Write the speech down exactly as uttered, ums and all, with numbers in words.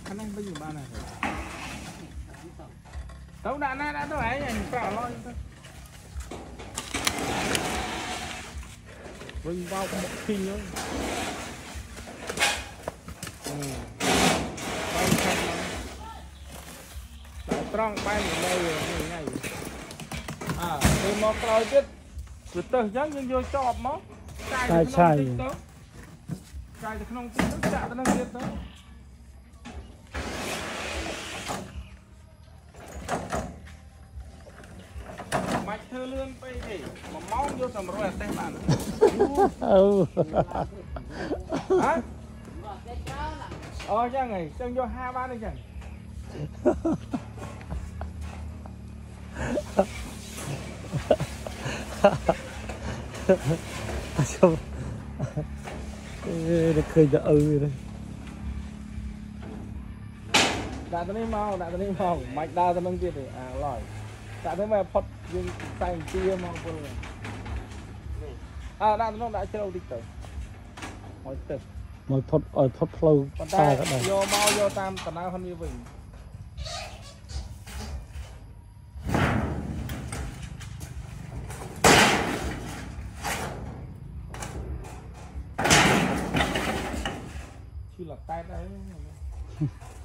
anh em bây giờ ba này đâu đã na đã đâu ấy nhỉ phải lo thôi vinh bao một kinh nữa trăng bay đây rồi ngày à từ một rồi chết từ từ chắc nhưng vô chọp nó ใช่ใช่ cài từ không tin tức chạm nó kia tới mạch thơ lươn bay thì mà máu vô tầm rồi tên bạn ừ hả ờ chắc ngày chân vô hai ba đây chẳng nó khơi cho ừ đây đã tới mau đã tới mau mạch đa tới nông kia thì à lỏi đã tới mà phật nhưng xanh tia mau vừa à đã tới nông đã chơi đâu đi tới hỏi từ một phật ở phật flow ta vô mau vô tam tận nào hơn như vậy chưa lật tay đấy